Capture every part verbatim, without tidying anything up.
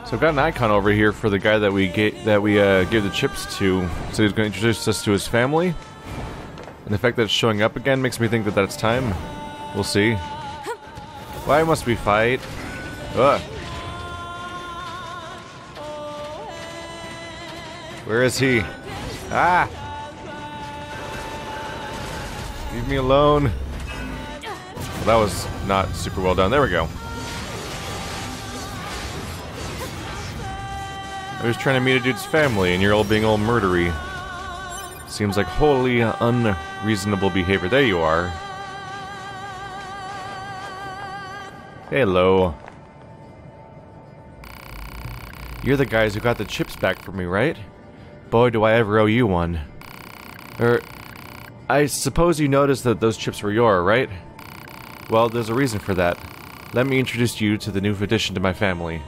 So I've got an icon over here for the guy that we gave that we uh, gave the chips to. So he's going to introduce us to his family, and the fact that it's showing up again makes me think that that's time. We'll see. Why must we fight? Ugh. Where is he? Ah! Leave me alone. Well, that was not super well done. There we go. I was trying to meet a dude's family, and you're all being all murdery. Seems like wholly unreasonable behavior. There you are. Hello. You're the guys who got the chips back for me, right? Boy, do I ever owe you one. Er, I suppose you noticed that those chips were yours, right? Well, there's a reason for that. Let me introduce you to the new addition to my family.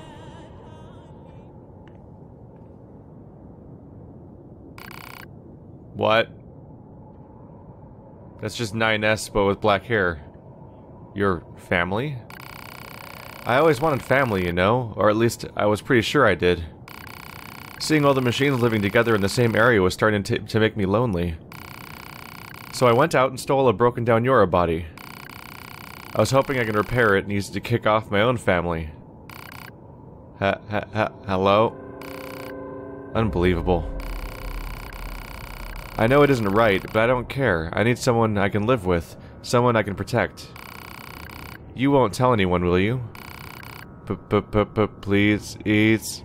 What? That's just nine S, but with black hair. Your family? I always wanted family, you know? Or at least, I was pretty sure I did. Seeing all the machines living together in the same area was starting to, to make me lonely. So I went out and stole a broken down Yora body. I was hoping I could repair it and use it to kick off my own family. Ha ha ha hello? Unbelievable. I know it isn't right, but I don't care. I need someone I can live with. Someone I can protect. You won't tell anyone, will you? P-p-p-p-please, ease.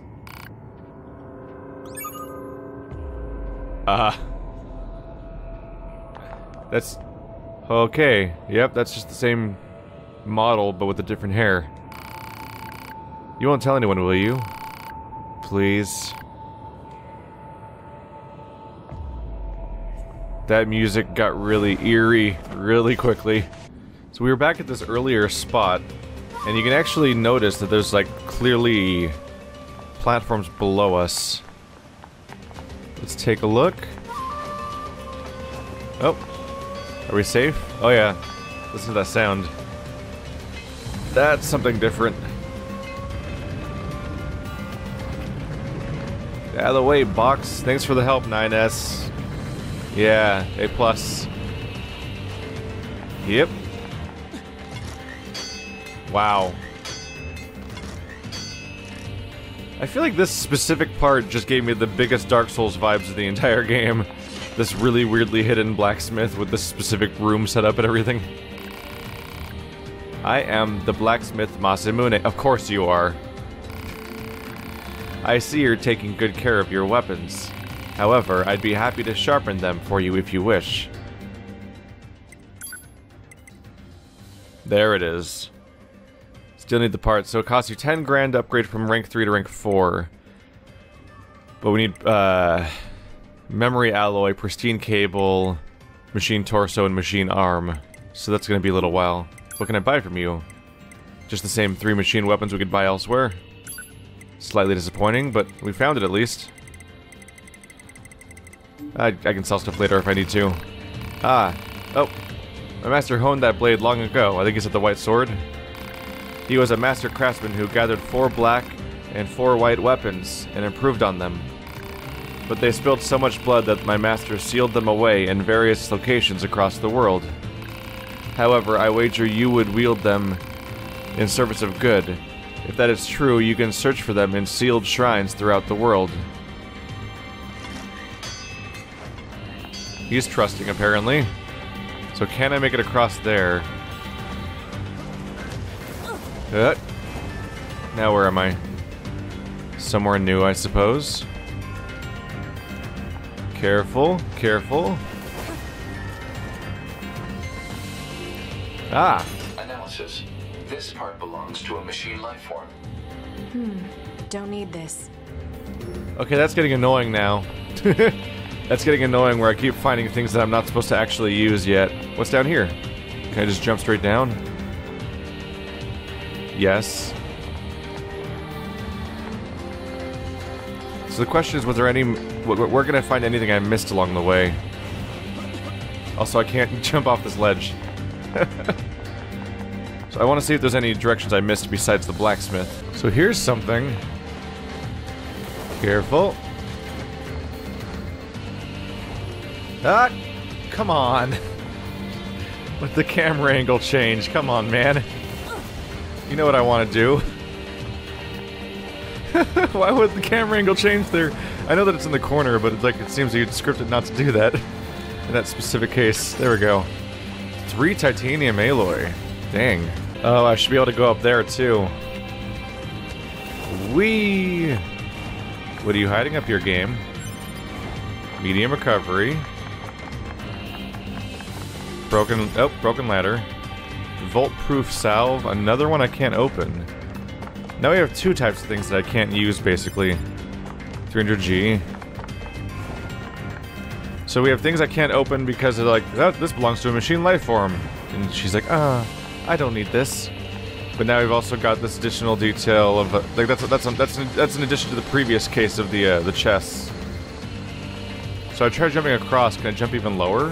Ah. That's... okay. Yep, that's just the same model, but with a different hair. You won't tell anyone, will you? Please. That music got really eerie really quickly. So we were back at this earlier spot, and you can actually notice that there's like clearly platforms below us. Let's take a look. Oh, are we safe? Oh yeah, listen to that sound. That's something different. Get out of the way, box. Thanks for the help, nine S. Yeah, A plus. Yep. Wow. I feel like this specific part just gave me the biggest Dark Souls vibes of the entire game. This really weirdly hidden blacksmith with this specific room set up and everything. I am the blacksmith Masamune. Of course you are. I see you're taking good care of your weapons. However, I'd be happy to sharpen them for you if you wish. There it is. Still need the parts, so it costs you ten grand to upgrade from rank three to rank four. But we need, uh... memory alloy, pristine cable, machine torso, and machine arm. So that's gonna be a little while. What can I buy from you? Just the same three machine weapons we could buy elsewhere? Slightly disappointing, but we found it at least. I, I can sell stuff later if I need to. Ah. Oh. My master honed that blade long ago. I think it's at the white sword. He was a master craftsman who gathered four black and four white weapons and improved on them. But they spilled so much blood that my master sealed them away in various locations across the world. However, I wager you would wield them in service of good. If that is true, you can search for them in sealed shrines throughout the world. He's trusting, apparently. So can I make it across there? Uh, now where am I? Somewhere new, I suppose. Careful, careful. Ah! Analysis. This part belongs to a machine life form. Hmm. Don't need this. Okay, that's getting annoying now. That's getting annoying where I keep finding things that I'm not supposed to actually use yet. What's down here? Can I just jump straight down? Yes. So the question is, was there any... Where can I find anything I missed along the way? Also, I can't jump off this ledge. So I want to see if there's any directions I missed besides the blacksmith. So here's something. Careful. Ah! Come on. Let the camera angle change. Come on, man. You know what I want to do. Why would the camera angle change there? I know that it's in the corner, but it's like it seems you'd scripted not to do that. In that specific case. There we go. Three titanium alloy. Dang. Oh, I should be able to go up there, too. Whee! What are you hiding up here, game? Medium recovery. Broken... Oh, broken ladder. Volt-proof salve. Another one I can't open. Now we have two types of things that I can't use, basically. three hundred G. So we have things I can't open because they're like, oh, this belongs to a machine life form. And she's like, ah, I don't need this. But now we've also got this additional detail of, uh, like, that's that's that's an, that's an addition to the previous case of the uh, the chests. So I tried jumping across. Can I jump even lower?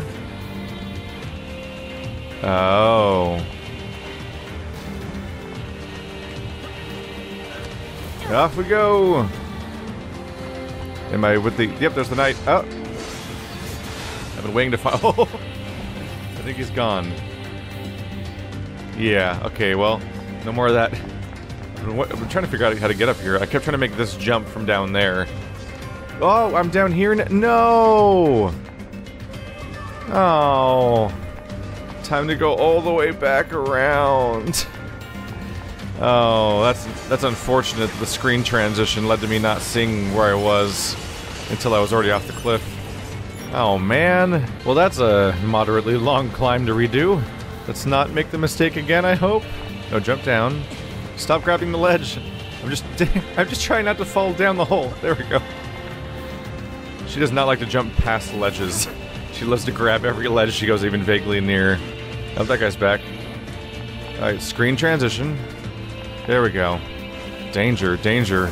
Oh. Off we go. Am I with the? Yep, there's the knight. Oh. I've been waiting to find. Oh. I think he's gone. Yeah. Okay. Well. No more of that. I've been trying to figure out how to get up here. I kept trying to make this jump from down there. Oh, I'm down here now. No! Oh. Time to go all the way back around. Oh, that's that's unfortunate. The screen transition led to me not seeing where I was until I was already off the cliff. Oh, man. Well, that's a moderately long climb to redo. Let's not make the mistake again, I hope. No, jump down. Stop grabbing the ledge. I'm just I'm just trying not to fall down the hole. There we go. She does not like to jump past ledges. She loves to grab every ledge she goes even vaguely near. Oh, that guy's back. Alright, screen transition. There we go. Danger, danger.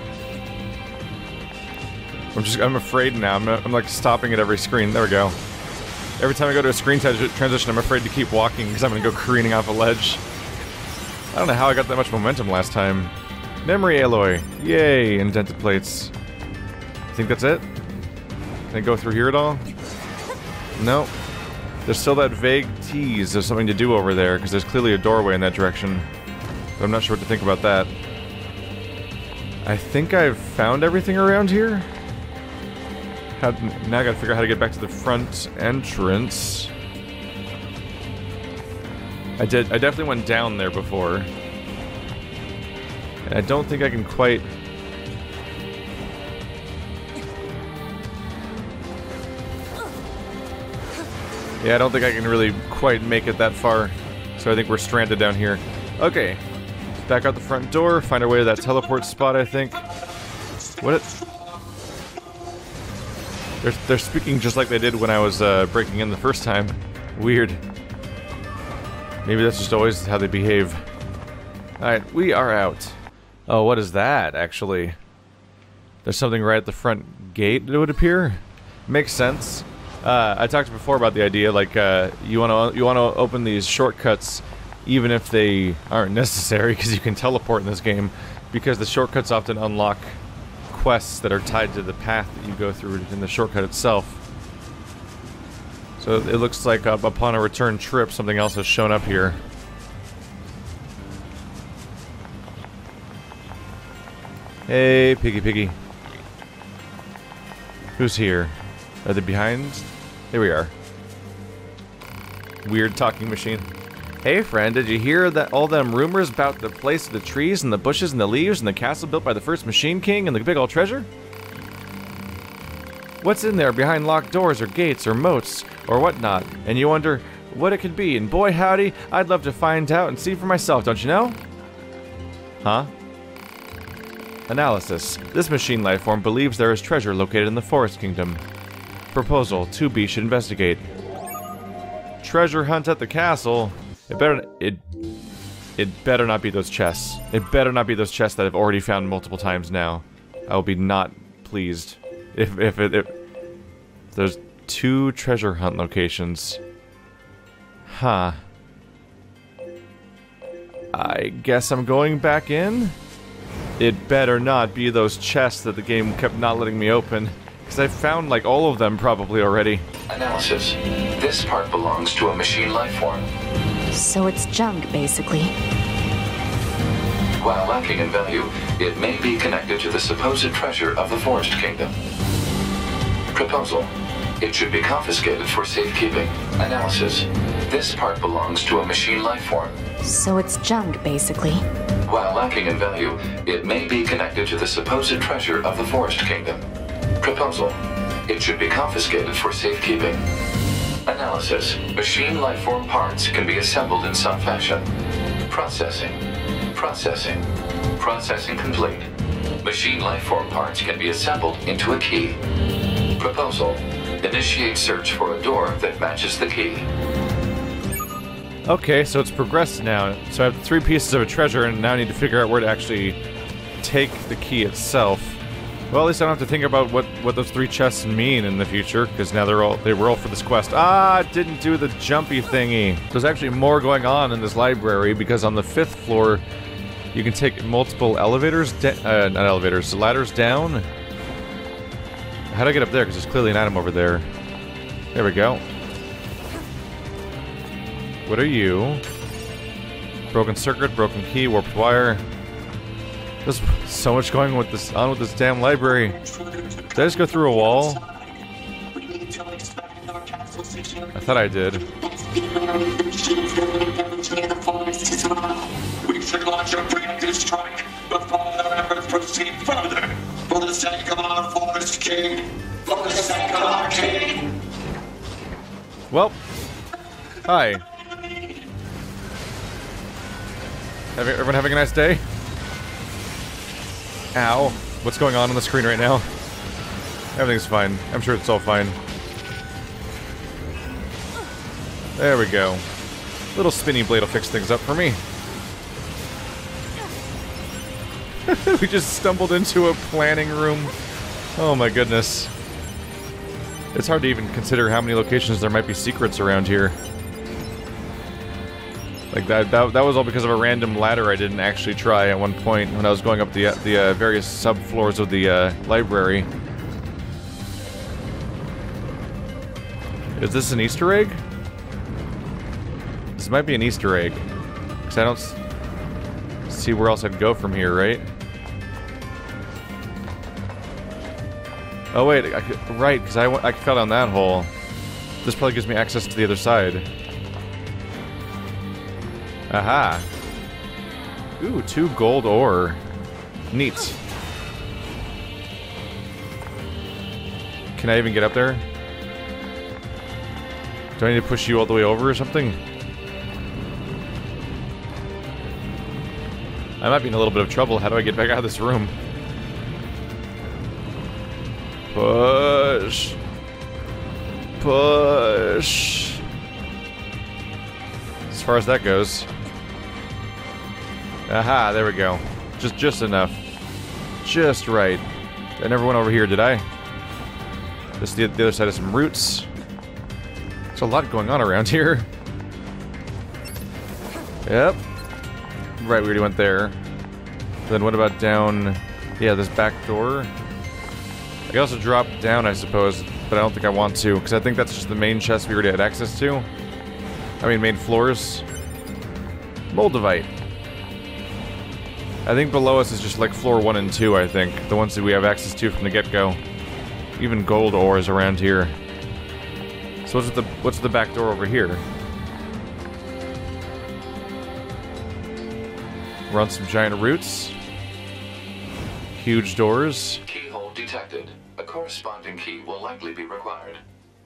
I'm just I'm afraid now. I'm, I'm like stopping at every screen. There we go. Every time I go to a screen transition, I'm afraid to keep walking because I'm going to go careening off a ledge. I don't know how I got that much momentum last time. Memory alloy. Yay, indented plates. I think that's it? Can I go through here at all? No. There's still that vague tease of something to do over there, because there's clearly a doorway in that direction. But I'm not sure what to think about that. I think I've found everything around here. How, now I gotta figure out how to get back to the front entrance. I did. I definitely went down there before. And I don't think I can quite... Yeah, I don't think I can really quite make it that far. So I think we're stranded down here. Okay. Back out the front door, find our way to that teleport spot, I think. What it... They're, they're speaking just like they did when I was uh, breaking in the first time. Weird. Maybe that's just always how they behave. Alright, we are out. Oh, what is that, actually? There's something right at the front gate, it would appear? Makes sense. Uh, I talked before about the idea, like, uh, you wanna, you wanna open these shortcuts even if they aren't necessary, because you can teleport in this game, because the shortcuts often unlock quests that are tied to the path that you go through in the shortcut itself. So it looks like uh, upon a return trip, something else has shown up here. Hey, Piggy Piggy. Who's here? Are they behind? Here we are. Weird talking machine. Hey friend, did you hear that all them rumors about the place of the trees and the bushes and the leaves and the castle built by the first Machine King and the big old treasure? What's in there behind locked doors or gates or moats or whatnot? And you wonder what it could be, and boy howdy, I'd love to find out and see for myself, don't you know? Huh? Analysis. This machine life form believes there is treasure located in the Forest Kingdom. Proposal. two B should investigate. Treasure hunt at the castle. It better it it better not be those chests. It better not be those chests that I've already found multiple times now. I will be not pleased if if it if there's two treasure hunt locations. Huh. I guess I'm going back in. It better not be those chests that the game kept not letting me open. Because I've found, like, all of them probably already. Analysis. This part belongs to a machine life form. So it's junk, basically. While lacking in value, it may be connected to the supposed treasure of the Forest Kingdom. Proposal. It should be confiscated for safekeeping. Analysis. This part belongs to a machine life form. So it's junk, basically. While lacking in value, it may be connected to the supposed treasure of the Forest Kingdom. Proposal. It should be confiscated for safekeeping. Analysis. Machine life form parts can be assembled in some fashion. Processing. Processing. Processing complete. Machine life form parts can be assembled into a key. Proposal. Initiate search for a door that matches the key. Okay, so it's progressed now. So I have three pieces of a treasure, and now I need to figure out where to actually take the key itself. Well, at least I don't have to think about what, what those three chests mean in the future, because now they're all they were all for this quest. Ah, it didn't do the jumpy thingy. There's actually more going on in this library, because on the fifth floor, you can take multiple elevators, uh, not elevators, ladders down. How do I get up there? Because there's clearly an item over there. There we go. What are you? Broken circuit, broken key, warped wire. There's so much going with this on with this damn library. Did I just go through a wall? I thought I did. We should launch a preemptive strike before our efforts proceed further. For the sake of our Forest King. For the sake of our king. Well, hi. Have, everyone having a nice day? Ow. What's going on on the screen right now? Everything's fine. I'm sure it's all fine. There we go. Little spinny blade will fix things up for me. We just stumbled into a planning room. Oh my goodness. It's hard to even consider how many locations there might be secrets around here. Like that, that, that was all because of a random ladder I didn't actually try at one point when I was going up the, the uh, various subfloors of the uh, library. Is this an Easter egg? This might be an Easter egg. Because I don't s see where else I'd go from here, right? Oh wait, I could, right, because I, I fell down that hole. This probably gives me access to the other side. Aha. Ooh, two gold ore. Neat. Can I even get up there? Do I need to push you all the way over or something? I might be in a little bit of trouble. How do I get back out of this room? Push. Push. As far as that goes. Aha, there we go. Just just enough. Just right. I never went over here, did I? This is the, the other side of some roots. There's a lot going on around here. Yep. Right, we already went there. Then what about down... Yeah, this back door. I can also drop down, I suppose, but I don't think I want to, because I think that's just the main chest we already had access to. I mean, main floors. Moldavite. I think below us is just like floor one and two, I think. The ones that we have access to from the get-go. Even gold ores around here. So what's the what's the back door over here? We're on some giant roots. Huge doors. Keyhole detected. A corresponding key will likely be required.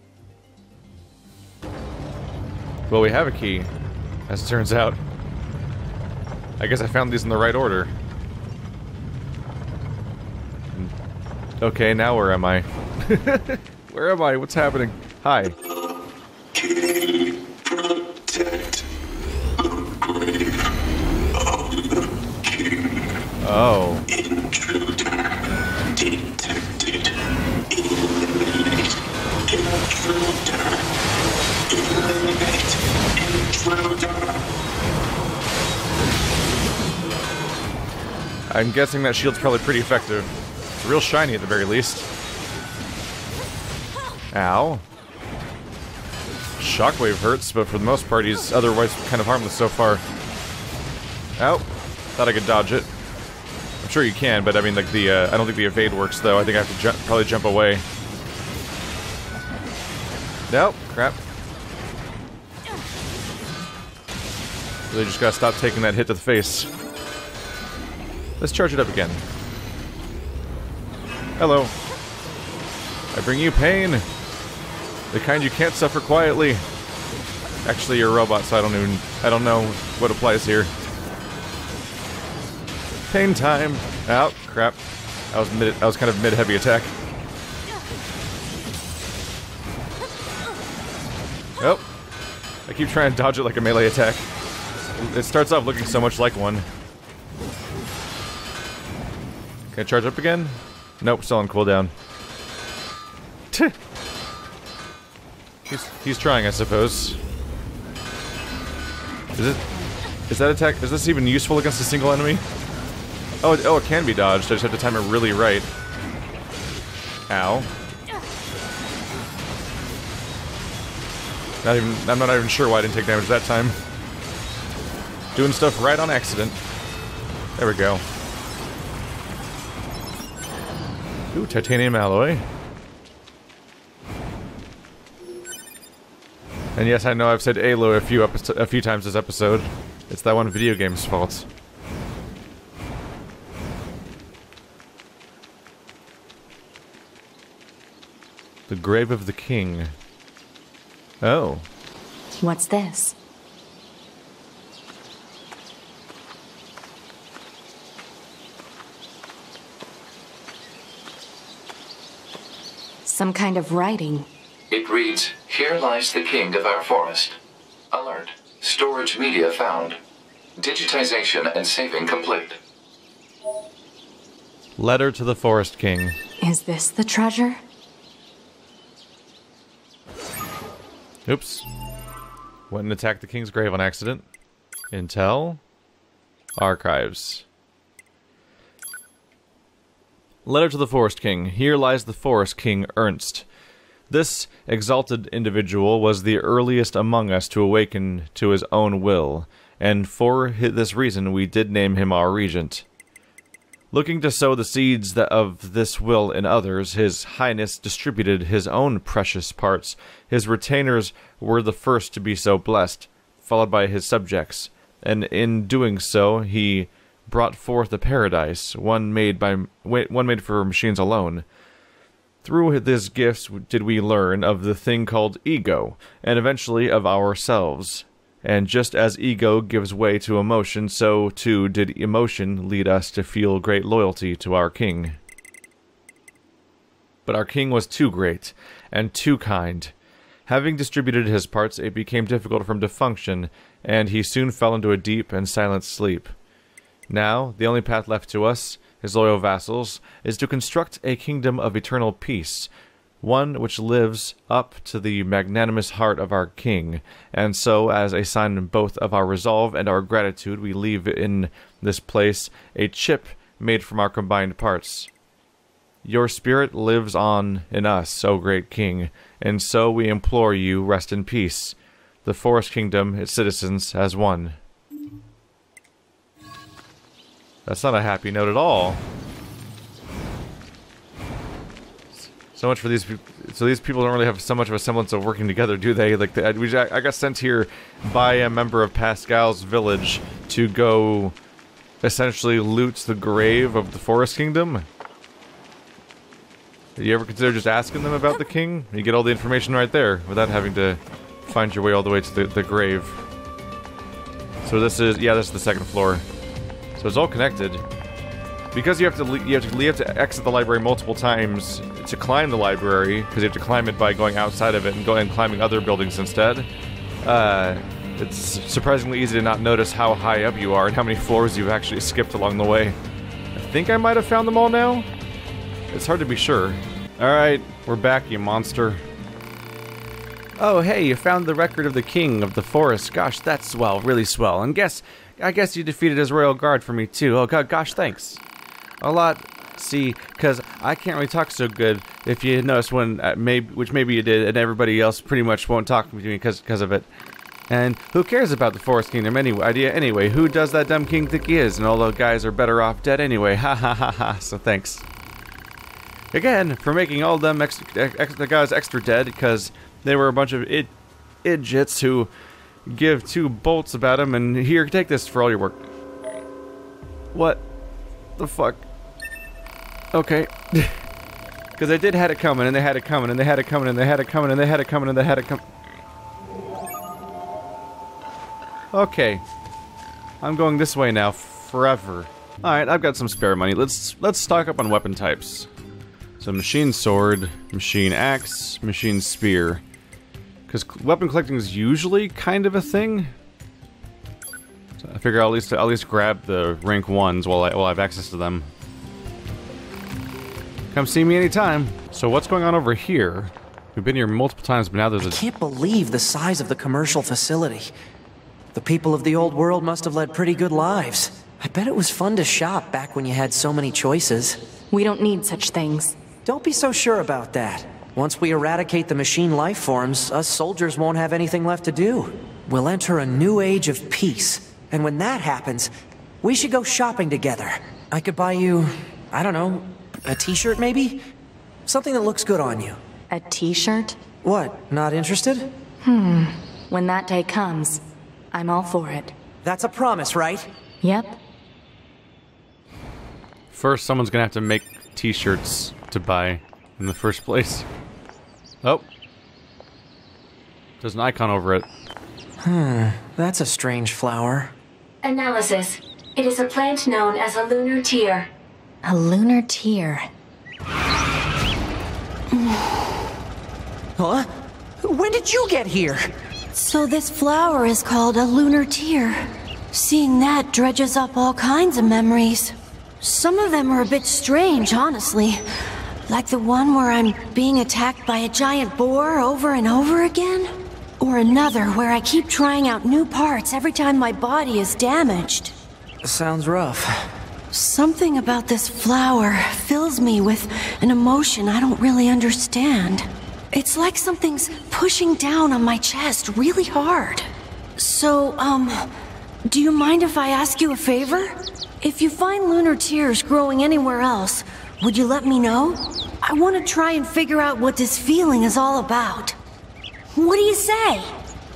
Well, we have a key, as it turns out. I guess I found these in the right order. Okay, now where am I? Where am I? What's happening? Hi. King, protect the grave of the king. Oh. Intruder detected. Eliminate. Intruder. Eliminate. Intruder. I I'm guessing that shield's probably pretty effective. It's real shiny at the very least. Ow. Shockwave hurts, but for the most part he's otherwise kind of harmless so far. Ow. Thought I could dodge it. I'm sure you can, but I mean, like the, uh, I don't think the evade works though. I think I have to ju probably jump away. Nope. Crap. They just gotta stop taking that hit to the face. Let's charge it up again. Hello. I bring you pain. The kind you can't suffer quietly. Actually, you're a robot, so I don't even... I don't know what applies here. Pain time. Oh, crap. I was mid... I was kind of mid-heavy attack. Oh. I keep trying to dodge it like a melee attack. It starts off looking so much like one. Can I charge up again? Nope, still on cooldown. he's, he's trying, I suppose. Is it... Is that attack... Is this even useful against a single enemy? Oh, it, oh, it can be dodged. I just have to time it really right. Ow. Not even... I'm not even sure why I didn't take damage that time. Doing stuff right on accident. There we go. Ooh, titanium alloy. And yes, I know I've said A L O a few a few times this episode. It's that one video game's fault. The grave of the king. Oh. What's this? Some kind of writing. It reads, "Here lies the king of our forest. Alert. Storage media found. Digitization and saving complete." Letter to the Forest King. Is this the treasure? Oops. Went and attacked the king's grave on accident. Intel. Archives. Letter to the Forest King. Here lies the Forest King Ernst. This exalted individual was the earliest among us to awaken to his own will, and for this reason we did name him our regent. Looking to sow the seeds that of this will in others, His Highness distributed his own precious parts. His retainers were the first to be so blessed, followed by his subjects, and in doing so he brought forth a paradise, one made by one made for machines alone. Through his gifts did we learn of the thing called ego, and eventually of ourselves. And just as ego gives way to emotion, so too did emotion lead us to feel great loyalty to our king. But our king was too great, and too kind. Having distributed his parts, it became difficult for him to function, and he soon fell into a deep and silent sleep. Now, the only path left to us, his loyal vassals, is to construct a kingdom of eternal peace, one which lives up to the magnanimous heart of our king, and so, as a sign both of our resolve and our gratitude, we leave in this place a chip made from our combined parts. Your spirit lives on in us, O great king, and so we implore you, rest in peace. The Forest Kingdom, its citizens, as one. That's not a happy note at all. So much for these people. So these people don't really have so much of a semblance of working together, do they? Like, the, we, I got sent here by a member of Pascal's village to go essentially loot the grave of the Forest Kingdom. Did you ever consider just asking them about the king? You get all the information right there without having to find your way all the way to the, the grave. So this is, yeah, this is the second floor. So it's all connected. Because you have to you have to you have to exit the library multiple times to climb the library, because you have to climb it by going outside of it and going and climbing other buildings instead. Uh, it's surprisingly easy to not notice how high up you are and how many floors you've actually skipped along the way. I think I might have found them all now. It's hard to be sure. All right, we're back, you monster. Oh, hey, you found the record of the king of the forest. Gosh, that's swell, really swell. And guess, I guess you defeated his royal guard for me too. Oh, God, gosh, thanks. A lot. See, because I can't really talk so good. If you notice when, uh, maybe, which maybe you did, and everybody else pretty much won't talk to me because because of it. And who cares about the Forest Kingdom anyway? Idea anyway? Who does that dumb king think he is? And all the guys are better off dead anyway. Ha ha ha ha. So thanks again for making all them ex ex the guys extra dead because they were a bunch of id idiots who give two bolts about them. And here, take this for all your work. What the fuck? Okay. Because they did had it coming, and they had it coming, and they had it coming, and they had it coming, and they had it coming, and they had it coming. Okay. I'm going this way now, forever. Alright, I've got some spare money. Let's let's stock up on weapon types. So machine sword, machine axe, machine spear. Because weapon collecting is usually kind of a thing. So I figure I'll at least, I'll at least grab the rank ones while I, while I have access to them. Come see me anytime. So what's going on over here? We've been here multiple times, but now there's a... I can't believe the size of the commercial facility. The people of the old world must have led pretty good lives. I bet it was fun to shop back when you had so many choices. We don't need such things. Don't be so sure about that. Once we eradicate the machine life forms, us soldiers won't have anything left to do. We'll enter a new age of peace. And when that happens, we should go shopping together. I could buy you, I don't know, a t-shirt maybe? Something that looks good on you. A t-shirt? What, not interested? Hmm. When that day comes, I'm all for it. That's a promise, right? Yep. First, someone's gonna have to make t-shirts to buy in the first place. Oh. There's an icon over it. Hmm, that's a strange flower. Analysis. It is a plant known as a lunar tear. A lunar tear. Huh? When did you get here? So this flower is called a lunar tear. Seeing that dredges up all kinds of memories. Some of them are a bit strange, honestly. Like the one where I'm being attacked by a giant boar over and over again. Or another where I keep trying out new parts every time my body is damaged. Sounds rough. Something about this flower fills me with an emotion I don't really understand. It's like something's pushing down on my chest really hard. So, um, do you mind if I ask you a favor? If you find lunar tears growing anywhere else, would you let me know? I want to try and figure out what this feeling is all about. What do you say?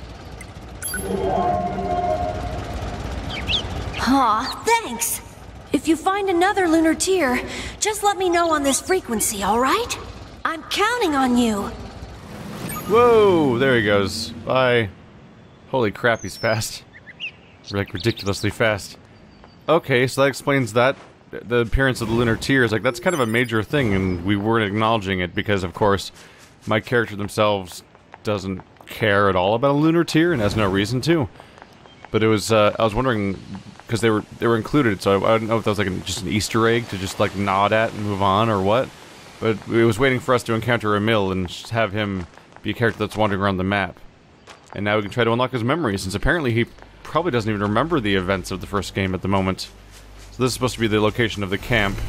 Aw, thanks! If you find another lunar tear, just let me know on this frequency, alright? I'm counting on you! Whoa, there he goes. Bye. Holy crap, he's fast. Like, ridiculously fast. Okay, so that explains that. The appearance of the lunar tears, like, that's kind of a major thing, and we weren't acknowledging it because, of course, my character themselves doesn't care at all about a lunar tear and has no reason to. But it was, uh, I was wondering, because they were they were included, so I, I don't know if that was like an, just an Easter egg to just like nod at and move on or what. But it was waiting for us to encounter Emil and just have him be a character that's wandering around the map. And now we can try to unlock his memory, since apparently he probably doesn't even remember the events of the first game at the moment. So this is supposed to be the location of the camp.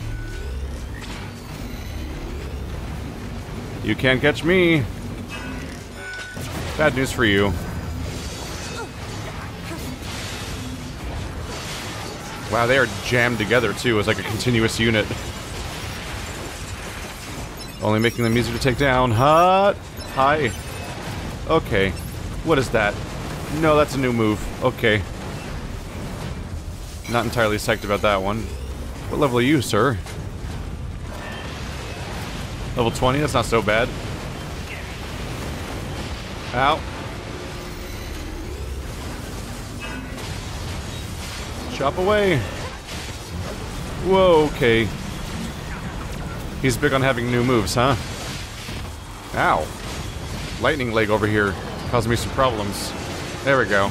You can't catch me! Bad news for you. Wow, they are jammed together too as like a continuous unit. Only making them easier to take down. Hot! Hi. Okay. What is that? No, that's a new move. Okay. Not entirely psyched about that one. What level are you, sir? Level twenty? That's not so bad. Ow. Chop away. Whoa, okay. He's big on having new moves, huh? Ow. Lightning leg over here causing me some problems. There we go.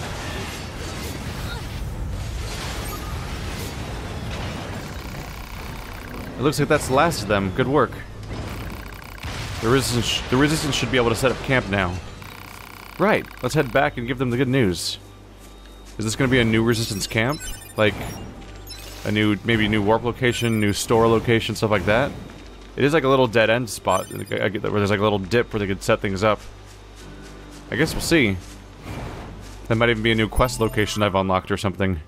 It looks like that's the last of them. Good work. The resistance, the resistance should be able to set up camp now. Right. Let's head back and give them the good news. Is this going to be a new resistance camp? Like, a new, maybe new warp location, new store location, stuff like that. It is like a little dead end spot where there's like a little dip where they could set things up. I guess we'll see. That might even be a new quest location I've unlocked or something.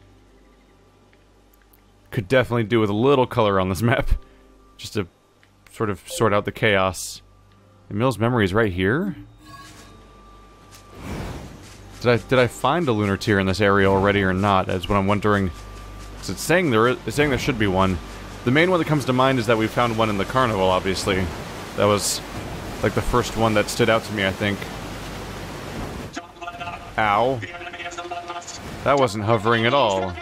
Could definitely do with a little color on this map. Just to sort of sort out the chaos. Emil's memory is right here? Did I did I find a lunar tier in this area already or not? That's what I'm wondering. Because it's saying there is, it's saying there should be one. The main one that comes to mind is that we found one in the carnival, obviously. That was like the first one that stood out to me, I think. Ow. That wasn't hovering at all.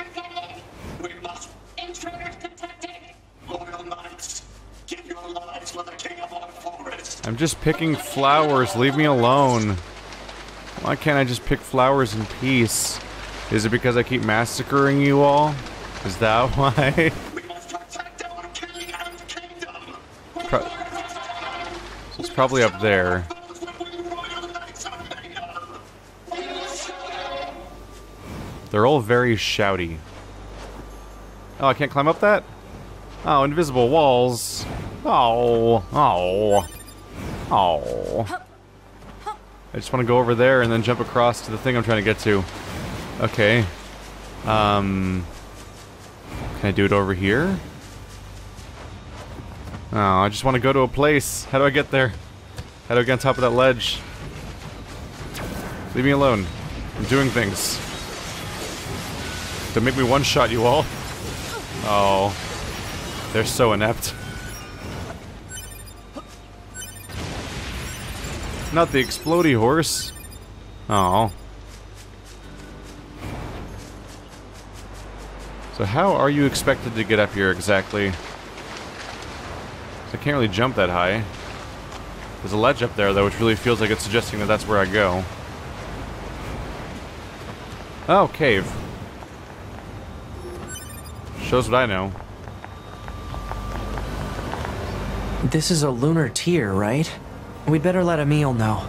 I'm just picking flowers, leave me alone. Why can't I just pick flowers in peace? Is it because I keep massacring you all? Is that why? Pro so it's probably up there. They're all very shouty. Oh, I can't climb up that? Oh, invisible walls. Oh, oh, oh. I just want to go over there and then jump across to the thing I'm trying to get to. Okay. Um... Can I do it over here? Oh, I just want to go to a place. How do I get there? How do I get on top of that ledge? Leave me alone. I'm doing things. Don't make me one-shot you all. Oh. They're so inept. Not the explodey horse. Oh. So how are you expected to get up here exactly? I can't really jump that high. There's a ledge up there though, which really feels like it's suggesting that that's where I go. Oh, cave. Shows what I know. This is a lunar tier, right? We'd better let Emil know.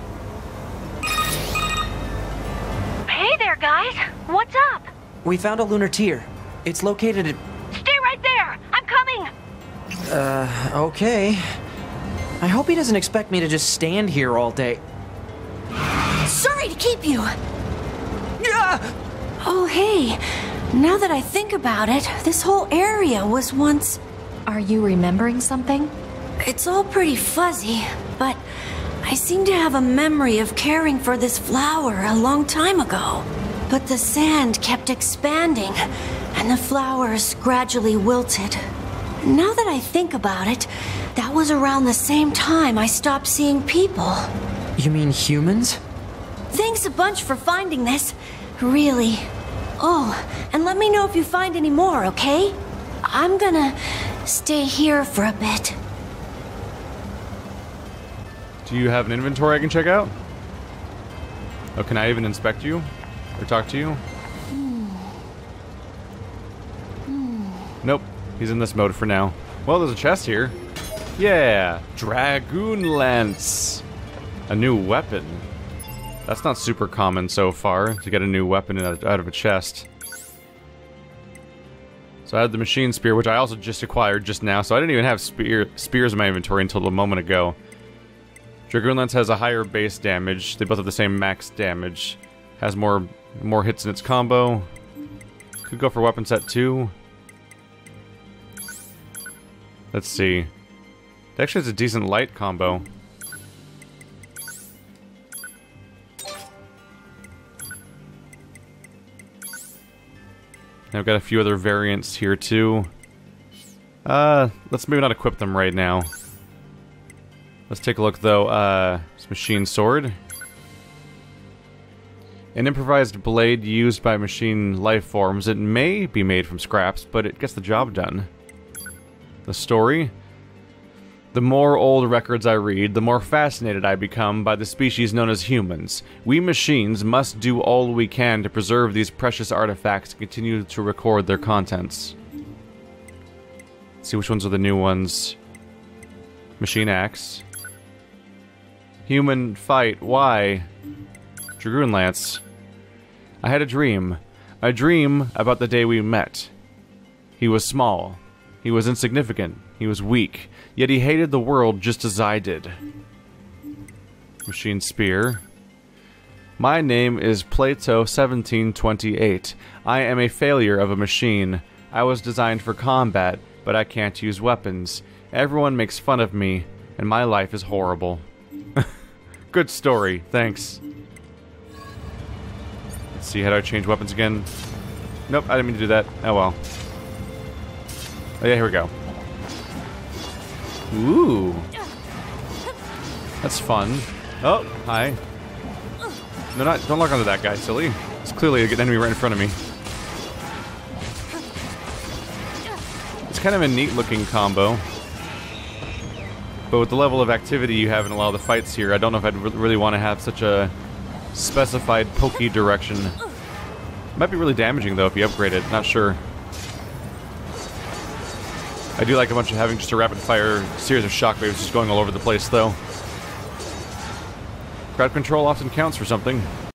Hey there, guys! What's up? We found a lunar tier. It's located at... Stay right there! I'm coming! Uh, okay. I hope he doesn't expect me to just stand here all day. Sorry to keep you. Yeah! Oh, hey. Now that I think about it, this whole area was once... Are you remembering something? It's all pretty fuzzy, but I seem to have a memory of caring for this flower a long time ago. But the sand kept expanding, and the flowers gradually wilted. Now that I think about it, that was around the same time I stopped seeing people. You mean humans? Thanks a bunch for finding this. Really. Oh, and let me know if you find any more, okay? I'm gonna stay here for a bit. Do you have an inventory I can check out? Oh, can I even inspect you? Or talk to you? Hmm. Hmm. Nope. He's in this mode for now. Well, there's a chest here. Yeah! Dragoon Lance! A new weapon. That's not super common so far, to get a new weapon out of a chest. So I had the machine spear, which I also just acquired just now, so I didn't even have spear spears in my inventory until a moment ago. Dragoon Lance has a higher base damage. They both have the same max damage. Has more more hits in its combo. Could go for weapon set two. Let's see. It actually has a decent light combo. I've got a few other variants here too. Uh, let's maybe not equip them right now. Let's take a look though. Uh, this machine sword. An improvised blade used by machine life forms. It may be made from scraps, but it gets the job done. The story. The more old records I read, the more fascinated I become by the species known as humans. We machines must do all we can to preserve these precious artifacts and continue to record their contents. Let's see which ones are the new ones. Machine axe. Human fight. Why? Dragoon Lance. I had a dream. A dream about the day we met. He was small. He was insignificant. He was weak. Yet he hated the world just as I did. Machine spear. My name is Plato seventeen twenty-eight. I am a failure of a machine. I was designed for combat, but I can't use weapons. Everyone makes fun of me, and my life is horrible. Good story, thanks. Let's see, how do I change weapons again? Nope, I didn't mean to do that. Oh well. Oh yeah, here we go. Ooh. That's fun. Oh, hi. No, not, don't lock onto that guy, silly. It's clearly an enemy right in front of me. It's kind of a neat looking combo. But with the level of activity you have in a lot of the fights here, I don't know if I'd re really want to have such a specified pokey direction. Might be really damaging though if you upgrade it, not sure. I do like a bunch of having just a rapid fire series of shockwaves just going all over the place though. Crowd control often counts for something.